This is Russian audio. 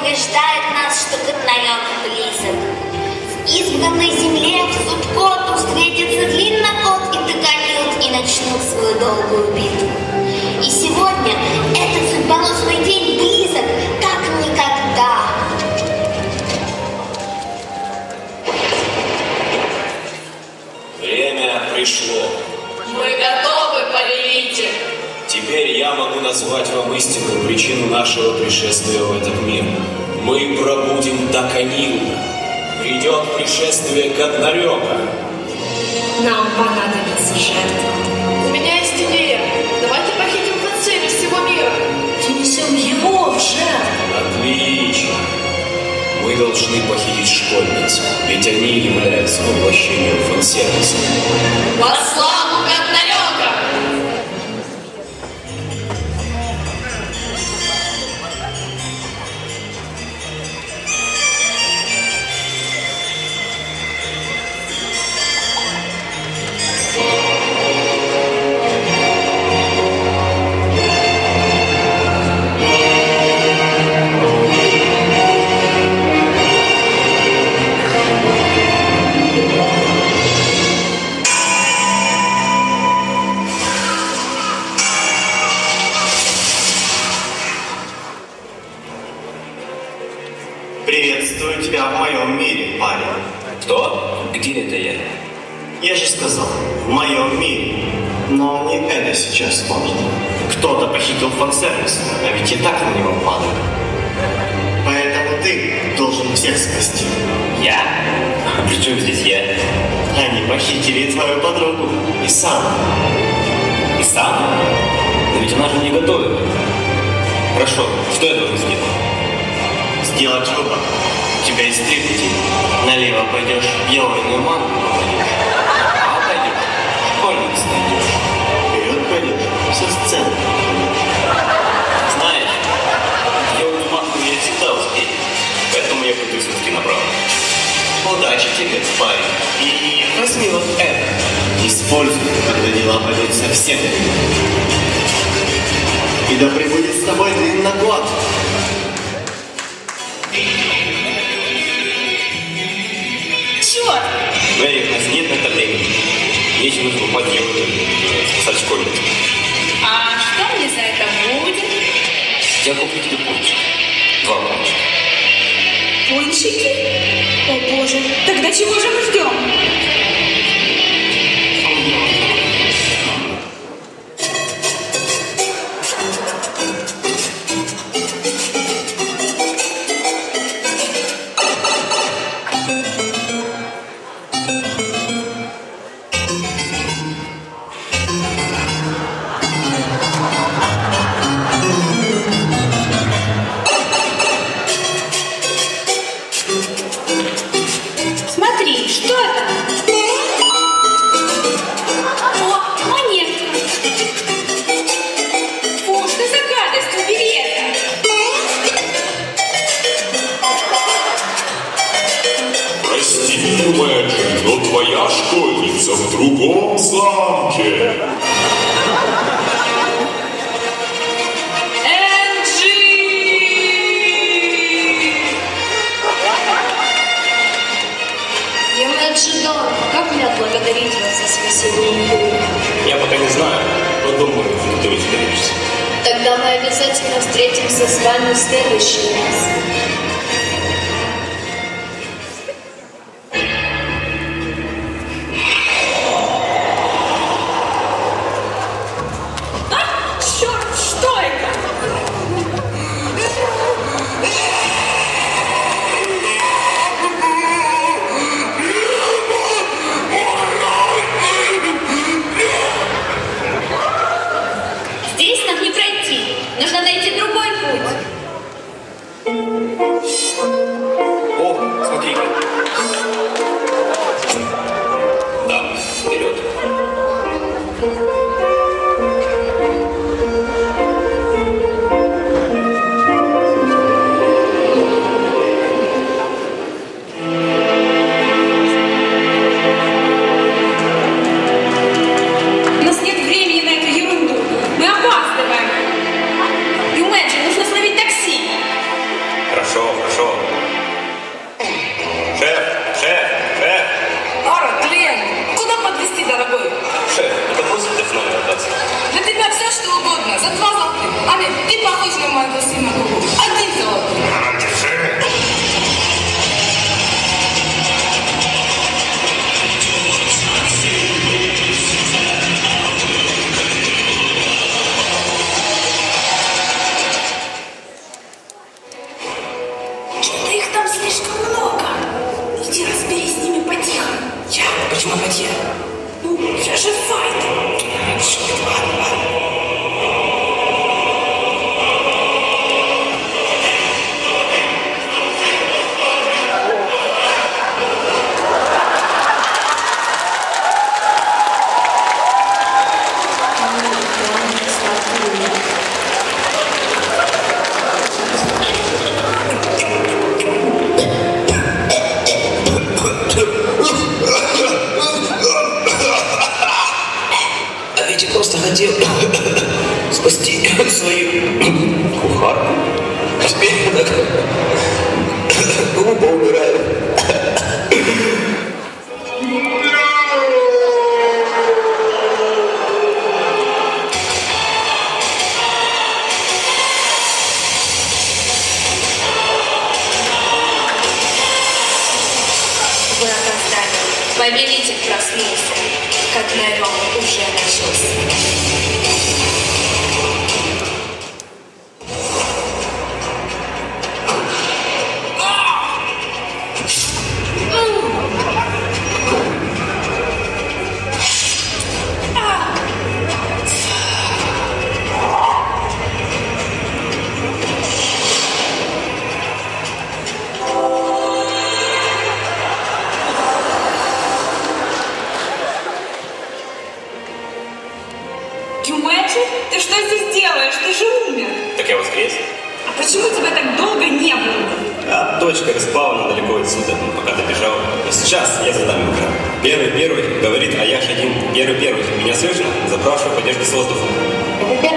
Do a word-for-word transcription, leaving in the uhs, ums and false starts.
предупреждает нас, что Катнарёк близок. В избранной земле в Суткоту встретятся Длиннокот и Токолют и начнут свою долгую битву. И сегодня этот судьбоносный день близок, как никогда. Время пришло. Мы готовы, повелитель. Теперь я могу назвать вам истинную причину нашего пришествия в этот мир. Мы пробудем до Канилда. Придет пришествие Катнарёка. Нам понадобится жертва. У меня есть идея. Давайте похитим Фансервис всего мира. Принесем его в жертву. Отлично. Мы должны похитить школьниц, ведь они являются воплощением фан-сервиса. Во славу Катнарёка! Приветствую тебя в моем мире, парень. Кто? Где это я? Я же сказал, в моем мире. Но не это сейчас важно. Кто-то похитил фан-сервис, а ведь и так на него падаю. Поэтому ты должен всех спасти. Я? А при чем здесь я? Они похитили твою подругу, Исану. Исану? Но ведь она же не готовила. Хорошо, что я должен сделать? Сделать выбор. У тебя есть три пути. Налево пойдешь, белую манку попадешь. А пойдешь, школьниц найдешь. Вперед пойдешь, со сцены пойдешь. Знаешь, белую манку я всегда успею. Поэтому я пойду все-таки направо. Удачи тебе, парень. И возьми вот это. Используй, когда дела пойдут совсем. И да пребудет с тобой Длиннокот. Черт! Мэри, у нас нет на это времени. Нечего закупать евро, спасать школьниц. А что мне за это будет? Я куплю тебе пончик. Два пончика. Пончики? О боже, тогда чего же мы ждем? Смотри, что это? О, монетка. Фу, что за гадость, убери это. Прости, Мэджик, но твоя школьница в другом замке. Джидон, как мне отблагодарить вас за спасение Юли? Я пока не знаю, но думаю, что ты удивишься. Тогда мы обязательно встретимся с вами в следующий раз. А, черт, что это? Здесь нам не пройти. Нужно найти другой путь. за два золотых. Амель, ты похож на моего сына Гугу. Один золотой. Держи. Что-то их там слишком много. Иди разберись с ними по-тихому. Я? Почему потихо? Ну, я же файт. Черт, ладно, ладно. А ведь я просто хотел спасти свою кухарку. А теперь я так глупо умираю. Вы опоздали. Повелитель проснулся. Кагнарёк уже начался. Юмэджи, ты что здесь делаешь? Ты же умер. Так я воскрес. А почему тебя так долго не было? А точка расплавана далеко отсюда, пока ты бежал. Но сейчас я за нами уже. Первый первый говорит, а я ж один. Первый первый. Меня слышно? Запрашиваю поддержки с воздуха. Это первый